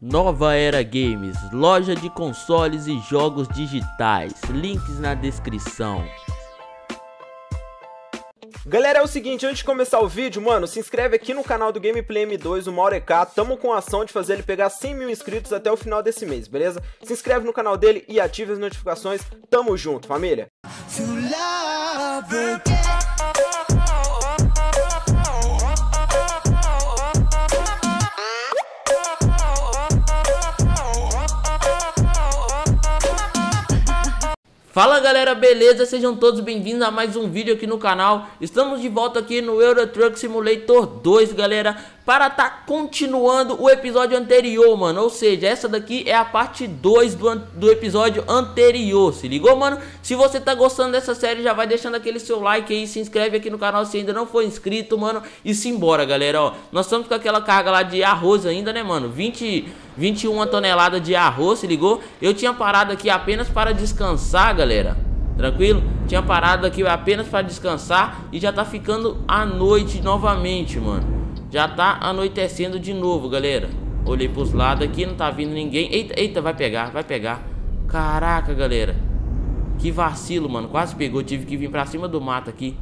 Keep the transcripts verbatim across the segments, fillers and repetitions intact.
Nova Era Games, loja de consoles e jogos digitais, links na descrição. Galera, é o seguinte, antes de começar o vídeo, mano, se inscreve aqui no canal do Gameplay M dois, o Maureká. Tamo com a ação de fazer ele pegar cem mil inscritos até o final desse mês, beleza? Se inscreve no canal dele e ative as notificações. Tamo junto, família! Fala galera, beleza? Sejam todos bem-vindos a mais um vídeo aqui no canal. Estamos de volta aqui no Euro Truck Simulator dois, galera, para tá continuando o episódio anterior, mano. Ou seja, essa daqui é a parte dois do, do episódio anterior, se ligou, mano? Se você tá gostando dessa série, já vai deixando aquele seu like aí, se inscreve aqui no canal se ainda não for inscrito, mano. E simbora, galera, ó. Nós estamos com aquela carga lá de arroz ainda, né, mano? vinte, vinte e uma toneladas de arroz, se ligou? Eu tinha parado aqui apenas para descansar, galera. Tranquilo? Tinha parado aqui apenas para descansar e já tá ficando à noite novamente, mano. Já tá anoitecendo de novo, galera. Olhei pros lados aqui, não tá vindo ninguém. Eita, eita, vai pegar, vai pegar. Caraca, galera. Que vacilo, mano. Quase pegou, tive que vir pra cima do mato aqui.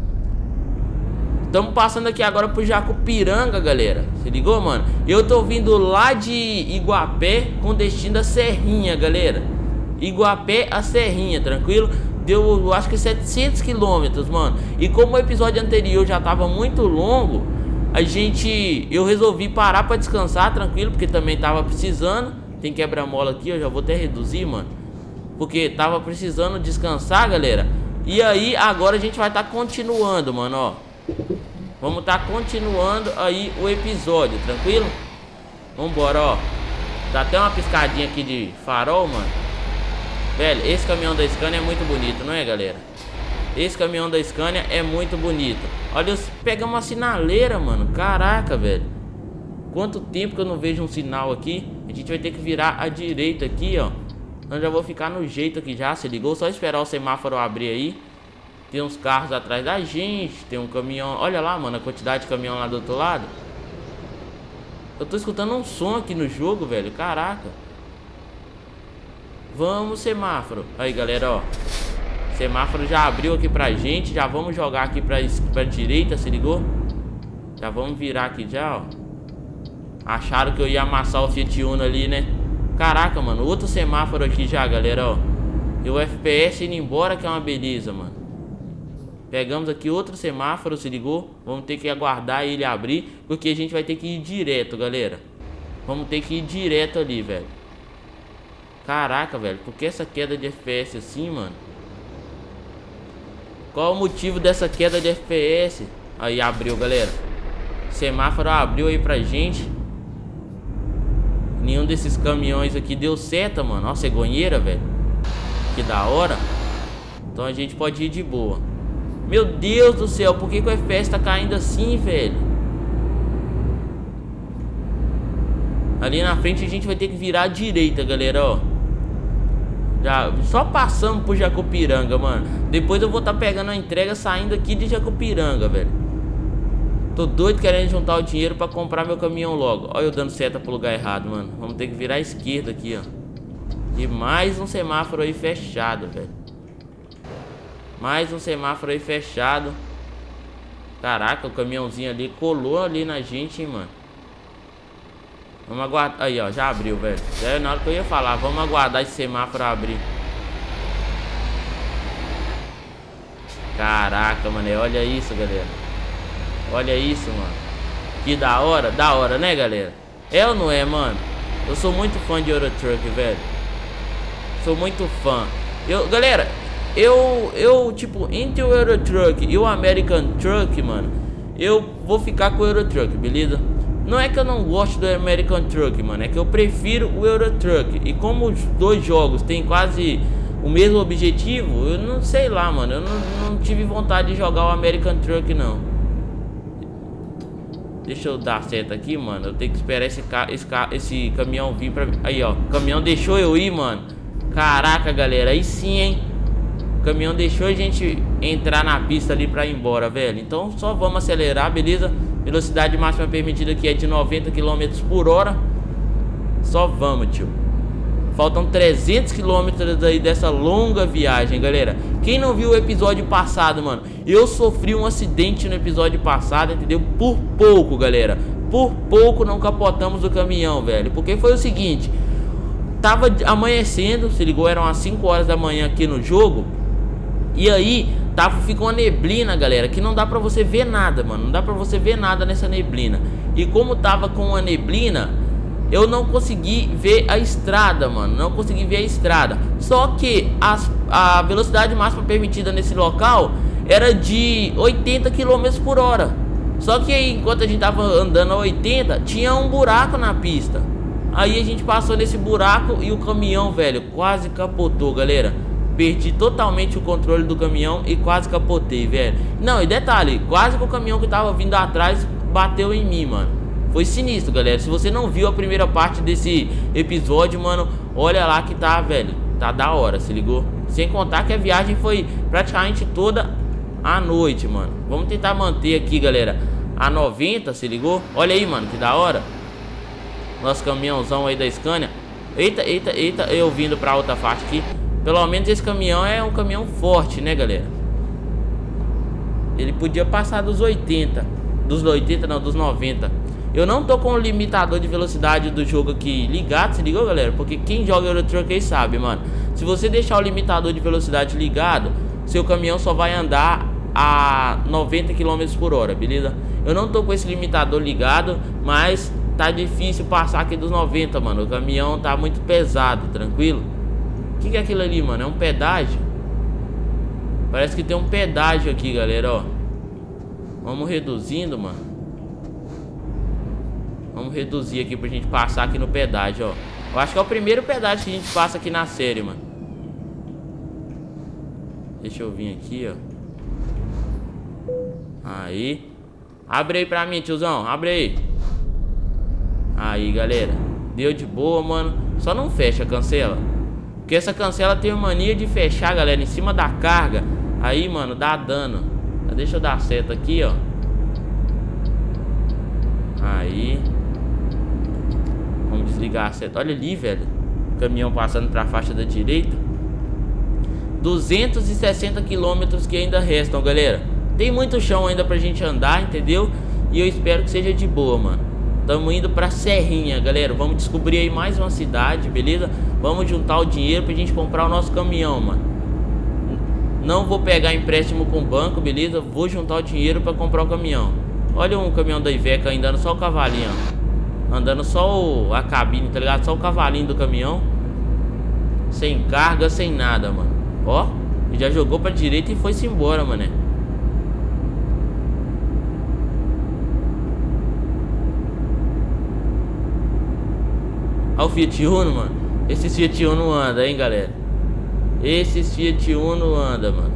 Estamos passando aqui agora pro Jacupiranga, galera. Se ligou, mano? Eu tô vindo lá de Iguapé com destino a Serrinha, galera. Iguapé a Serrinha, tranquilo? Deu, eu acho que setecentos quilômetros, mano. E como o episódio anterior já tava muito longo, a gente, eu resolvi parar pra descansar, tranquilo, porque também tava precisando. Tem quebra-mola aqui, eu já vou até reduzir, mano, porque tava precisando descansar, galera. E aí, agora a gente vai estar tá continuando, mano, ó. Vamos estar tá continuando aí o episódio, tranquilo? Vambora, ó. Dá até uma piscadinha aqui de farol, mano. Velho, esse caminhão da Scania é muito bonito, não é, galera? Esse caminhão da Scania é muito bonito. Olha, pegamos uma sinaleira, mano. Caraca, velho. Quanto tempo que eu não vejo um sinal aqui. A gente vai ter que virar à direita aqui, ó. Eu já vou ficar no jeito aqui já, se ligou? Só esperar o semáforo abrir aí. Tem uns carros atrás da gente. Tem um caminhão. Olha lá, mano, a quantidade de caminhão lá do outro lado. Eu tô escutando um som aqui no jogo, velho. Caraca. Vamos, semáforo. Aí, galera, ó. Semáforo já abriu aqui pra gente. Já vamos jogar aqui pra, pra direita, se ligou? Já vamos virar aqui já, ó. Acharam que eu ia amassar o Fiat Uno ali, né? Caraca, mano, outro semáforo aqui já, galera, ó. E o F P S indo embora, que é uma beleza, mano. Pegamos aqui outro semáforo, se ligou? Vamos ter que aguardar ele abrir, porque a gente vai ter que ir direto, galera. Vamos ter que ir direto ali, velho. Caraca, velho, por que essa queda de F P S assim, mano? Qual o motivo dessa queda de F P S? Aí abriu, galera. Semáforo abriu aí pra gente. Nenhum desses caminhões aqui deu seta, mano. Ó, cegonheira, velho. Que da hora. Então a gente pode ir de boa. Meu Deus do céu, por que, que o F P S tá caindo assim, velho? Ali na frente a gente vai ter que virar à direita, galera, ó. Já, só passando por Jacupiranga, mano. Depois eu vou estar tá pegando a entrega saindo aqui de Jacupiranga, velho. Tô doido querendo juntar o dinheiro pra comprar meu caminhão logo. Olha eu dando seta pro lugar errado, mano. Vamos ter que virar à esquerda aqui, ó. E mais um semáforo aí fechado, velho. Mais um semáforo aí fechado. Caraca, o caminhãozinho ali colou ali na gente, hein, mano. Vamos aguardar. Aí, ó, já abriu, velho. É na hora que eu ia falar, vamos aguardar esse semáforo abrir. Caraca, mano, olha isso, galera. Olha isso, mano. Que da hora, da hora, né, galera? É ou não é, mano? Eu sou muito fã de Euro Truck, velho. Sou muito fã. Eu, galera, eu, eu, tipo, entre o Euro Truck e o American Truck, mano, eu vou ficar com o Euro Truck, beleza? Não é que eu não gosto do American Truck, mano. É que eu prefiro o Euro Truck. E como os dois jogos têm quase o mesmo objetivo, eu não sei lá, mano. Eu não, não tive vontade de jogar o American Truck, não. Deixa eu dar seta aqui, mano. Eu tenho que esperar esse, ca esse, ca esse caminhão vir pra... Aí, ó. O caminhão deixou eu ir, mano. Caraca, galera. Aí sim, hein. O caminhão deixou a gente entrar na pista ali pra ir embora, velho. Então só vamos acelerar, beleza? Velocidade máxima permitida aqui é de noventa quilômetros por hora. Só vamos, tio. Faltam trezentos quilômetros aí dessa longa viagem, galera. Quem não viu o episódio passado, mano, eu sofri um acidente no episódio passado, entendeu? Por pouco, galera. Por pouco não capotamos o caminhão, velho. Porque foi o seguinte, tava amanhecendo, se ligou, eram as cinco horas da manhã aqui no jogo. E aí, tava, ficou uma neblina, galera, que não dá pra você ver nada, mano. Não dá pra você ver nada nessa neblina. E como tava com a neblina, eu não consegui ver a estrada, mano. Não consegui ver a estrada. Só que as, a velocidade máxima permitida nesse local era de oitenta quilômetros por hora. Só que aí, enquanto a gente tava andando a oitenta, tinha um buraco na pista. Aí a gente passou nesse buraco e o caminhão, velho, quase capotou, galera. Perdi totalmente o controle do caminhão e quase capotei, velho. Não, e detalhe, quase que o caminhão que tava vindo atrás bateu em mim, mano. Foi sinistro, galera. Se você não viu a primeira parte desse episódio, mano, olha lá que tá, velho. Tá da hora, se ligou? Sem contar que a viagem foi praticamente toda à noite, mano. Vamos tentar manter aqui, galera, a noventa, se ligou? Olha aí, mano, que da hora. Nosso caminhãozão aí da Scania. Eita, eita, eita, eu vindo pra outra faixa aqui. Pelo menos esse caminhão é um caminhão forte, né, galera? Ele podia passar dos oitenta. Dos oitenta não, dos noventa. Eu não tô com o limitador de velocidade do jogo aqui ligado, se ligou, galera? Porque quem joga Euro Truck sabe, mano. Se você deixar o limitador de velocidade ligado, seu caminhão só vai andar a noventa quilômetros por hora, beleza? Eu não tô com esse limitador ligado, mas tá difícil passar aqui dos noventa, mano. O caminhão tá muito pesado, tranquilo? O que, que é aquilo ali, mano? É um pedágio? Parece que tem um pedágio aqui, galera, ó. Vamos reduzindo, mano. Vamos reduzir aqui pra gente passar aqui no pedágio, ó. Eu acho que é o primeiro pedágio que a gente passa aqui na série, mano. Deixa eu vir aqui, ó. Aí. Abre aí pra mim, tiozão. Abre aí. Aí, galera. Deu de boa, mano. Só não fecha, cancela. Porque essa cancela tem mania de fechar, galera, em cima da carga. Aí, mano, dá dano. Deixa eu dar seta aqui, ó. Aí. Vamos desligar a seta. Olha ali, velho. Caminhão passando pra faixa da direita. duzentos e sessenta quilômetros que ainda restam, galera. Tem muito chão ainda pra gente andar, entendeu? E eu espero que seja de boa, mano. Tamo indo pra Serrinha, galera. Vamos descobrir aí mais uma cidade, beleza? Vamos juntar o dinheiro pra gente comprar o nosso caminhão, mano. Não vou pegar empréstimo com o banco, beleza? Vou juntar o dinheiro pra comprar o caminhão. Olha um caminhão da Iveco aí, andando só o cavalinho, ó. Andando só o, a cabine, tá ligado? Só o cavalinho do caminhão. Sem carga, sem nada, mano. Ó, já jogou pra direita e foi-se embora, mané. Olha o Fiat Uno, mano. Esse Fiat Uno anda, hein, galera. Esse Fiat Uno anda, mano.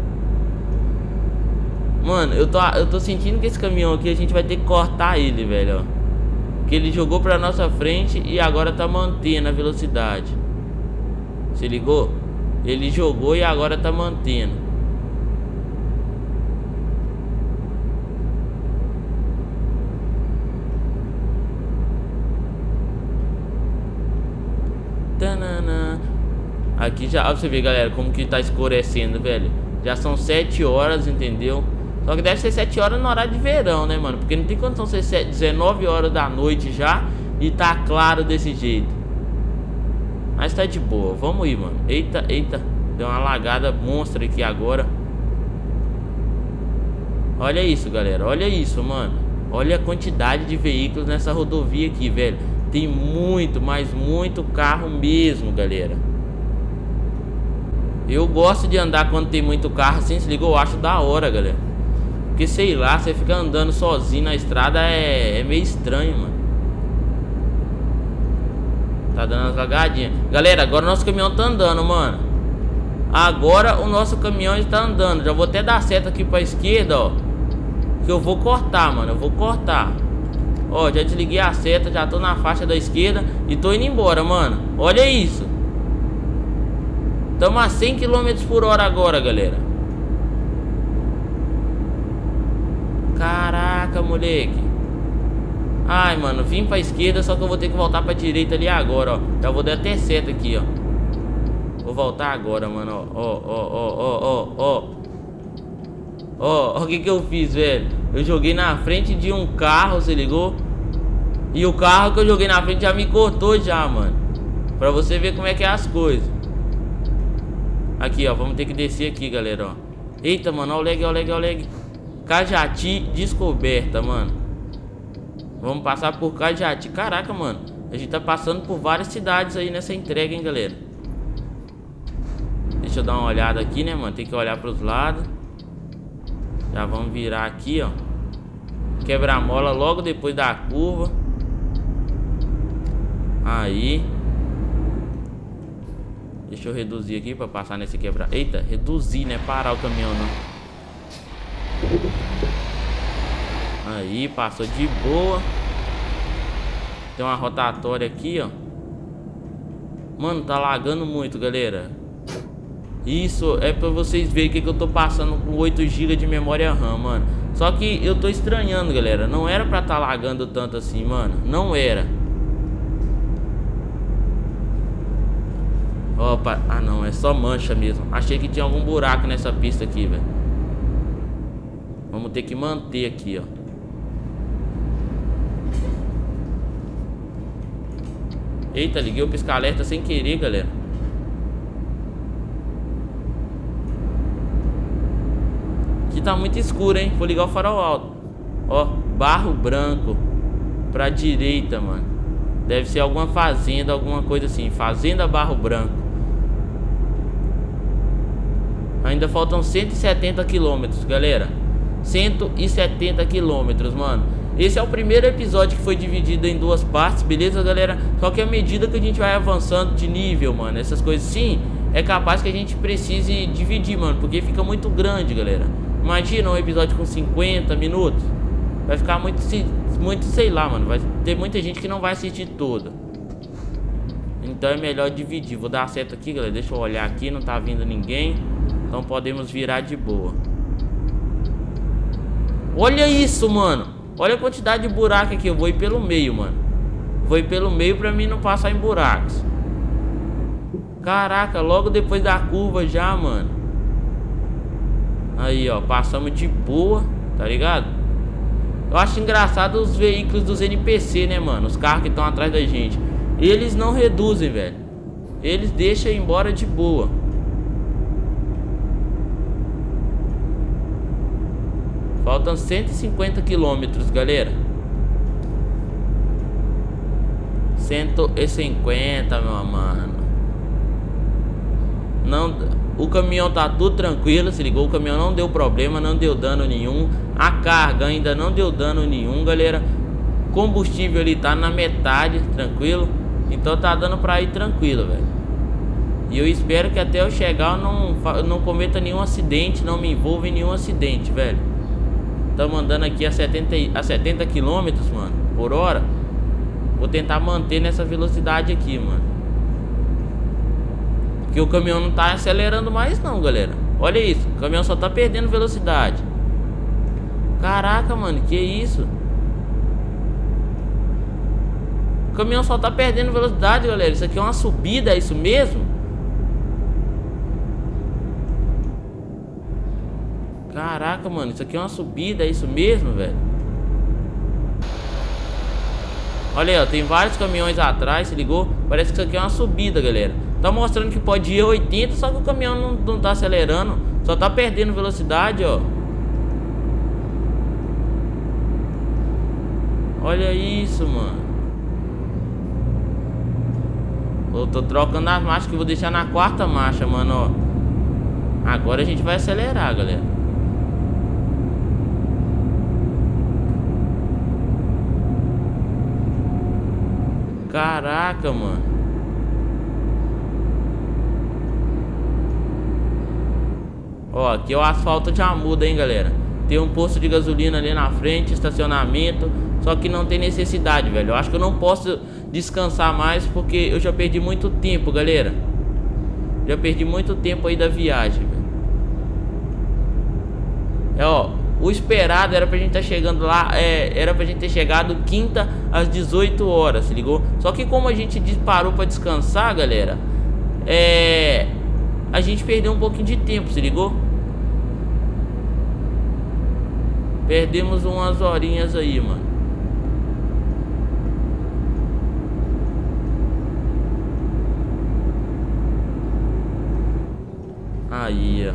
Mano, eu tô, eu tô sentindo que esse caminhão aqui a gente vai ter que cortar ele, velho, ó. Porque ele jogou pra nossa frente e agora tá mantendo a velocidade. Se ligou? Ele jogou e agora tá mantendo. Tanana. Aqui já, ó, pra você ver, galera, como que tá escurecendo, velho. Já são sete horas, entendeu? Só que deve ser sete horas no horário de verão, né, mano? Porque não tem condição de ser dezenove horas da noite já e tá claro desse jeito. Mas tá de boa, vamos ir, mano. Eita, eita. Deu uma lagada monstra aqui agora. Olha isso, galera, olha isso, mano. Olha a quantidade de veículos nessa rodovia aqui, velho. Tem muito, mas muito carro mesmo, galera. Eu gosto de andar quando tem muito carro assim, se liga, eu acho da hora, galera. Porque sei lá, você fica andando sozinho na estrada é, é meio estranho, mano. Tá dando umas lagadinhas. Galera, agora o nosso caminhão tá andando, mano. Agora o nosso caminhão está andando. Já vou até dar seta aqui pra esquerda, ó. Que eu vou cortar, mano, eu vou cortar. Ó, já desliguei a seta, já tô na faixa da esquerda e tô indo embora, mano. Olha isso. Estamos a cem quilômetros por hora agora, galera. Caraca, moleque. Ai, mano, vim pra esquerda, só que eu vou ter que voltar pra direita ali agora, ó. Já vou dar até seta aqui, ó. Vou voltar agora, mano, ó. Ó, ó, ó, ó, ó, ó. Ó, ó o que que eu fiz, velho. Eu joguei na frente de um carro, você ligou? E o carro que eu joguei na frente já me cortou já, mano. Pra você ver como é que é as coisas. Aqui, ó, vamos ter que descer aqui, galera, ó. Eita, mano, ó o lag, ó o lag, ó o lag. Cajati descoberta, mano. Vamos passar por Cajati. Caraca, mano, a gente tá passando por várias cidades aí nessa entrega, hein, galera. Deixa eu dar uma olhada aqui, né, mano. Tem que olhar pros lados. Já vamos virar aqui, ó. Quebra-mola logo depois da curva. Aí. Deixa eu reduzir aqui pra passar nesse quebra... Eita, reduzir, né? Parar o caminhão, não. Aí, passou de boa. Tem uma rotatória aqui, ó. Mano, tá lagando muito, galera. Isso é pra vocês verem que, que eu tô passando com oito gigas de memória RAM, mano. Só que eu tô estranhando, galera. Não era pra tá lagando tanto assim, mano. Não era. Opa, ah não, é só mancha mesmo. Achei que tinha algum buraco nessa pista aqui, velho. Vamos ter que manter aqui, ó. Eita, liguei o pisca-alerta sem querer, galera. Aqui tá muito escuro, hein? Vou ligar o farol alto. Ó, barro branco pra direita, mano. Deve ser alguma fazenda, alguma coisa assim. Fazenda Barro Branco. Ainda faltam cento e setenta quilômetros, galera. cento e setenta quilômetros, mano. Esse é o primeiro episódio que foi dividido em duas partes, beleza, galera? Só que à medida que a gente vai avançando de nível, mano, essas coisas sim, é capaz que a gente precise dividir, mano, porque fica muito grande, galera. Imagina um episódio com cinquenta minutos. Vai ficar muito, muito, sei lá, mano. Vai ter muita gente que não vai assistir todo. Então é melhor dividir. Vou dar seta aqui, galera. Deixa eu olhar aqui, não tá vindo ninguém. Então podemos virar de boa. Olha isso, mano. Olha a quantidade de buraco aqui. Eu vou ir pelo meio, mano. Vou ir pelo meio pra mim não passar em buracos. Caraca, logo depois da curva já, mano. Aí, ó, passamos de boa, tá ligado? Eu acho engraçado os veículos dos N P C, né, mano? Os carros que estão atrás da gente. Eles não reduzem, velho. Eles deixam ir embora de boa. Faltam cento e cinquenta quilômetros, galera. cento e cinquenta, meu mano. Não, o caminhão tá tudo tranquilo, se ligou? O caminhão não deu problema, não deu dano nenhum. A carga ainda não deu dano nenhum, galera. Combustível ali tá na metade, tranquilo. Então tá dando pra ir tranquilo, velho. E eu espero que até eu chegar eu não, não cometa nenhum acidente, não me envolva em nenhum acidente, velho. Estamos andando aqui a setenta, a setenta quilômetros, mano, por hora. Vou tentar manter nessa velocidade aqui, mano. Porque o caminhão não tá acelerando mais não, galera. Olha isso, o caminhão só tá perdendo velocidade. Caraca, mano, que isso? O caminhão só tá perdendo velocidade, galera. Isso aqui é uma subida, é isso mesmo? Caraca, mano, isso aqui é uma subida, é isso mesmo, velho? Olha aí, ó, tem vários caminhões atrás, se ligou? Parece que isso aqui é uma subida, galera. Tá mostrando que pode ir a oitenta, só que o caminhão não, não tá acelerando. Só tá perdendo velocidade, ó. Olha isso, mano. Eu tô trocando as marchas, que eu vou deixar na quarta marcha, mano, ó. Agora a gente vai acelerar, galera. Caraca, mano. Ó, aqui o asfalto já muda, hein, galera. Tem um posto de gasolina ali na frente, estacionamento. Só que não tem necessidade, velho. Eu acho que eu não posso descansar mais, porque eu já perdi muito tempo, galera. Já perdi muito tempo aí da viagem, velho. É, ó, o esperado era pra gente estar tá chegando lá, é, era pra gente ter chegado quinta às dezoito horas, se ligou? Só que como a gente parou pra descansar, galera, é, a gente perdeu um pouquinho de tempo, se ligou? Perdemos umas horinhas aí, mano. Aí, ó.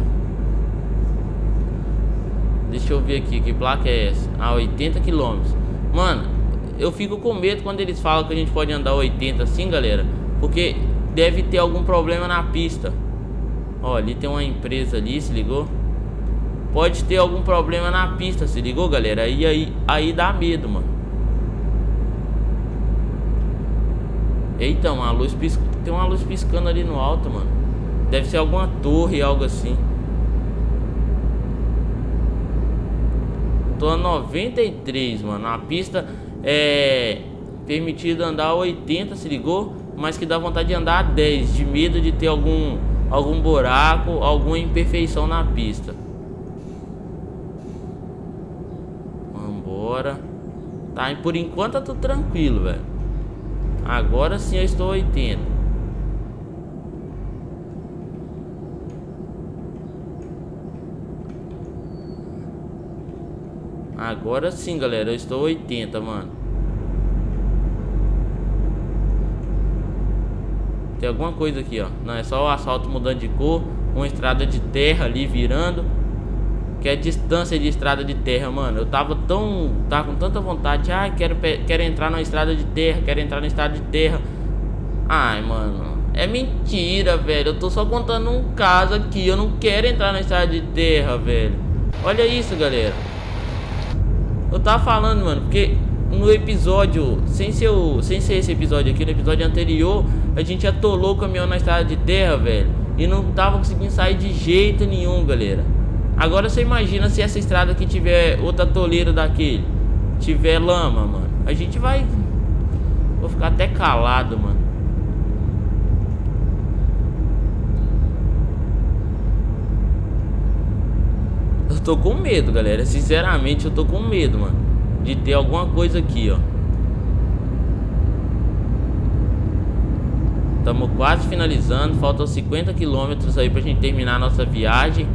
Deixa eu ver aqui, que placa é essa? Ah, oitenta quilômetros. Mano, eu fico com medo quando eles falam que a gente pode andar oitenta assim, galera, porque deve ter algum problema na pista. Ó, ali tem uma empresa ali, se ligou? Pode ter algum problema na pista, se ligou, galera? Aí, aí, aí dá medo, mano. Eita, uma luz pisc... tem uma luz piscando ali no alto, mano. Deve ser alguma torre, algo assim. Tô a noventa e três, mano. A pista é permitido andar a oitenta, se ligou? Mas que dá vontade de andar a dez, de medo de ter algum algum buraco, alguma imperfeição na pista. Vambora. Tá, e por enquanto tá tudo tranquilo, velho. Agora sim eu estou a oitenta. Agora sim, galera, eu estou oitenta, mano. Tem alguma coisa aqui, ó. Não, é só o asfalto mudando de cor. Uma estrada de terra ali virando. Que é distância de estrada de terra, mano. Eu tava tão... Tava com tanta vontade. Ai, quero, quero entrar na estrada de terra. Quero entrar na estrada de terra. Ai, mano. É mentira, velho. Eu tô só contando um caso aqui. Eu não quero entrar na estrada de terra, velho. Olha isso, galera. Eu tava falando, mano, porque no episódio, sem ser, o, sem ser esse episódio aqui, no episódio anterior, a gente atolou o caminhão na estrada de terra, velho, e não tava conseguindo sair de jeito nenhum, galera. Agora você imagina se essa estrada aqui tiver outra atoleira daquele, tiver lama, mano. A gente vai... Vou ficar até calado, mano. Eu tô com medo, galera. Sinceramente, eu tô com medo, mano, de ter alguma coisa aqui, ó. Estamos quase finalizando. Faltam cinquenta quilômetros aí pra gente terminar a nossa viagem.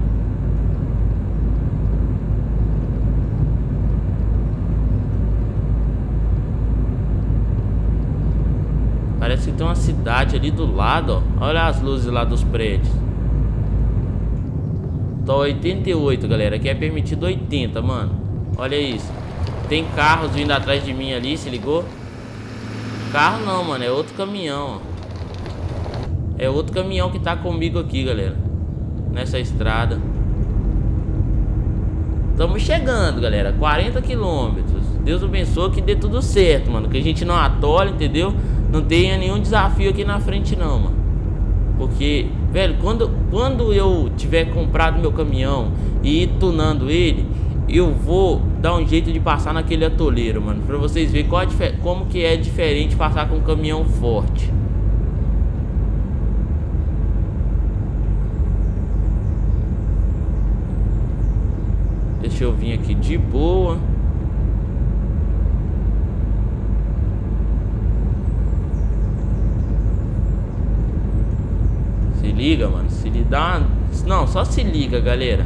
Parece que tem uma cidade ali do lado, ó. Olha as luzes lá dos prédios. Tô oitenta e oito, galera. Aqui é permitido oitenta, mano. Olha isso. Tem carros vindo atrás de mim ali, se ligou? Carro não, mano. É outro caminhão, ó. É outro caminhão que tá comigo aqui, galera. Nessa estrada. Estamos chegando, galera. quarenta quilômetros. Deus abençoe que dê tudo certo, mano. Que a gente não atole, entendeu? Não tenha nenhum desafio aqui na frente, não, mano. Porque, velho, quando, quando eu tiver comprado meu caminhão e ir tunando ele, eu vou dar um jeito de passar naquele atoleiro, mano. Pra vocês verem qual a, como que é diferente passar com um caminhão forte. Deixa eu vir aqui de boa. Se liga, mano. Se lhe dá uma... Não, só se liga, galera.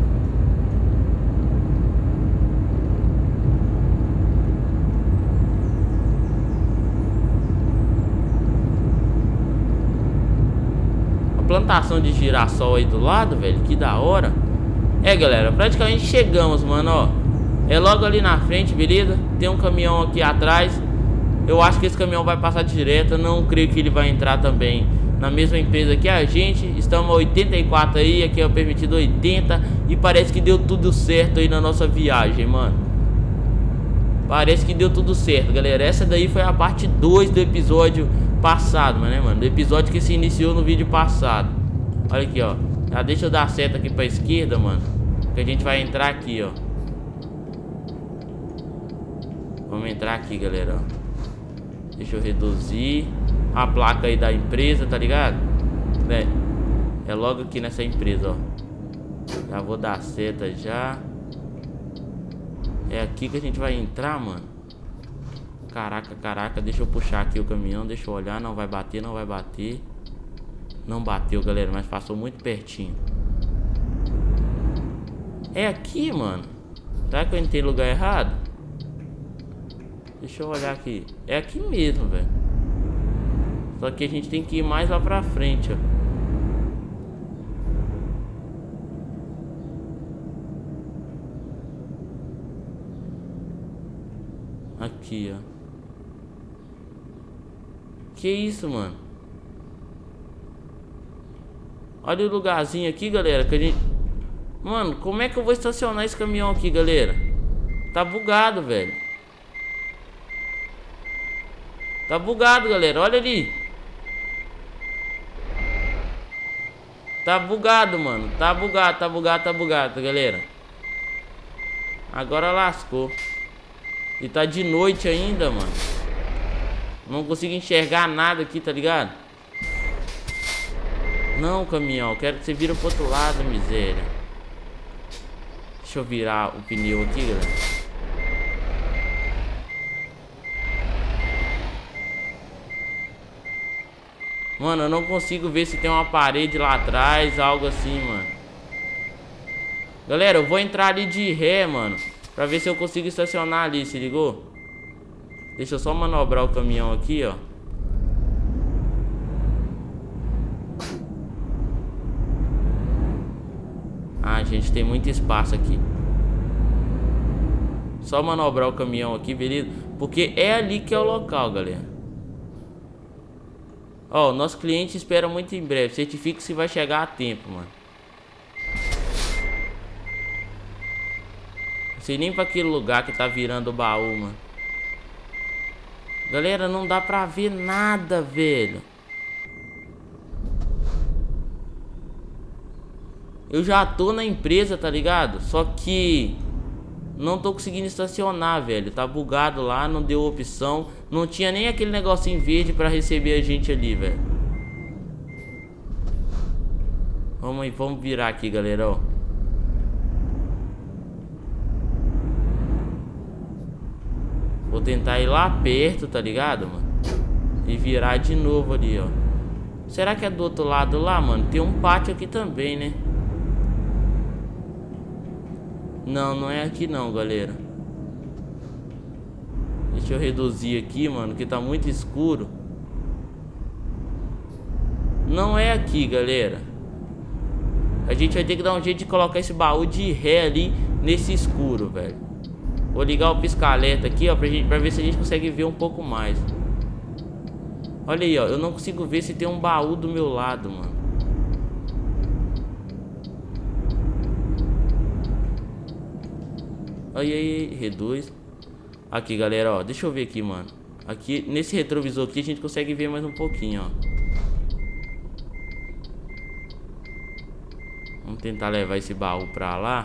A plantação de girassol aí do lado, velho. Que da hora. É, galera, praticamente chegamos, mano, ó. É logo ali na frente, beleza? Tem um caminhão aqui atrás. Eu acho que esse caminhão vai passar direto. Eu não creio que ele vai entrar também na mesma empresa que a gente. Estamos a oitenta e quatro aí. Aqui é o permitido oitenta. E parece que deu tudo certo aí na nossa viagem, mano. Parece que deu tudo certo, galera. Essa daí foi a parte dois do episódio passado, né, mano? Do episódio que se iniciou no vídeo passado. Olha aqui, ó. Ah, deixa eu dar seta aqui pra esquerda, mano. Que a gente vai entrar aqui, ó. Vamos entrar aqui, galera, ó. Deixa eu reduzir a placa aí da empresa, tá ligado? É, é logo aqui nessa empresa, ó. Já vou dar seta já. É aqui que a gente vai entrar, mano. Caraca, caraca. Deixa eu puxar aqui o caminhão. Deixa eu olhar. Não vai bater, não vai bater. Não bateu, galera, mas passou muito pertinho. É aqui, mano. Será que eu entrei no lugar errado? Deixa eu olhar aqui. É aqui mesmo, velho. Só que a gente tem que ir mais lá pra frente, ó. Aqui, ó. Que isso, mano? Olha o lugarzinho aqui, galera, que a gente... Mano, como é que eu vou estacionar esse caminhão aqui, galera? Tá bugado, velho. Tá bugado, galera, olha ali. Tá bugado, mano. Tá bugado, tá bugado, tá bugado, galera. Agora lascou. E tá de noite ainda, mano. Não consigo enxergar nada aqui, tá ligado? Não, caminhão, quero que você vira pro outro lado, miséria. Deixa eu virar o pneu aqui, galera. Mano, eu não consigo ver se tem uma parede lá atrás, algo assim, mano. Galera, eu vou entrar ali de ré, mano, pra ver se eu consigo estacionar ali, se ligou? Deixa eu só manobrar o caminhão aqui, ó. Ah, gente, tem muito espaço aqui. Só manobrar o caminhão aqui, beleza? Porque é ali que é o local, galera. Ó, o nosso cliente espera muito em breve. Certifique se vai chegar a tempo, mano. Não sei nem pra aquele lugar que tá virando o baú, mano. Galera, não dá pra ver nada, velho. Eu já tô na empresa, tá ligado? Só que não tô conseguindo estacionar, velho. Tá bugado lá, não deu opção. Não tinha nem aquele negocinho verde pra receber a gente ali, velho. Vamos aí, vamos virar aqui, galera, ó. Vou tentar ir lá perto, tá ligado, mano? E virar de novo ali, ó. Será que é do outro lado lá, mano? Tem um pátio aqui também, né? Não, não é aqui não, galera. Deixa eu reduzir aqui, mano, que tá muito escuro. Não é aqui, galera. A gente vai ter que dar um jeito de colocar esse baú de ré ali nesse escuro, velho. Vou ligar o pisca-alerta aqui, ó, pra, gente, pra ver se a gente consegue ver um pouco mais. Olha aí, ó, eu não consigo ver se tem um baú do meu lado, mano. Aí, aí, reduz. Aqui, galera, ó, deixa eu ver aqui, mano. Aqui, nesse retrovisor aqui, a gente consegue ver mais um pouquinho, ó. Vamos tentar levar esse baú pra lá.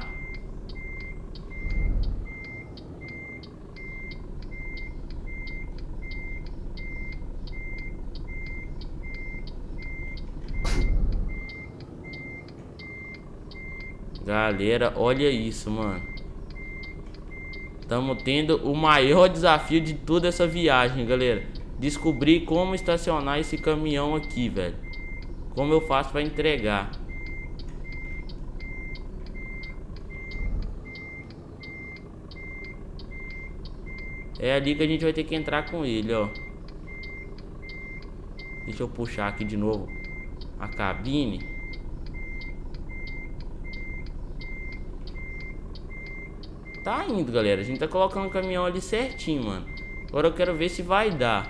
Galera, olha isso, mano. Estamos tendo o maior desafio de toda essa viagem, galera. Descobrir como estacionar esse caminhão aqui, velho. Como eu faço para entregar. É ali que a gente vai ter que entrar com ele, ó. Deixa eu puxar aqui de novo a cabine. Tá indo, galera. A gente tá colocando o caminhão ali certinho, mano. Agora eu quero ver se vai dar.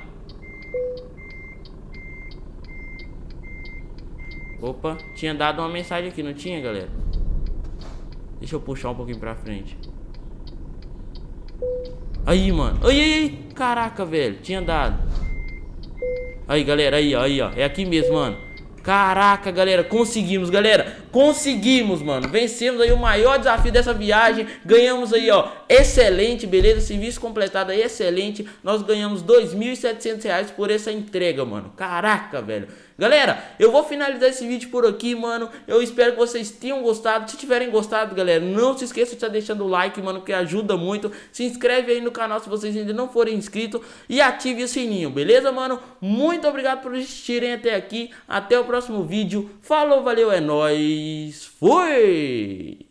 Opa, tinha dado uma mensagem aqui, não tinha, galera? Deixa eu puxar um pouquinho pra frente. Aí, mano. Aí, aí, aí. Caraca, velho. Tinha dado. Aí, galera. Aí, ó. Aí, ó. É aqui mesmo, mano. Caraca, galera, conseguimos, galera, conseguimos, mano. Vencemos aí o maior desafio dessa viagem. Ganhamos aí, ó, excelente, beleza? Serviço completado aí, excelente. Nós ganhamos dois mil e setecentos reais por essa entrega, mano. Caraca, velho. Galera, eu vou finalizar esse vídeo por aqui, mano. Eu espero que vocês tenham gostado. Se tiverem gostado, galera, não se esqueça de estar deixando o like, mano, que ajuda muito. Se inscreve aí no canal se vocês ainda não forem inscritos e ative o sininho, beleza, mano? Muito obrigado por assistirem até aqui. Até o próximo vídeo. Falou, valeu, é nóis. Fui!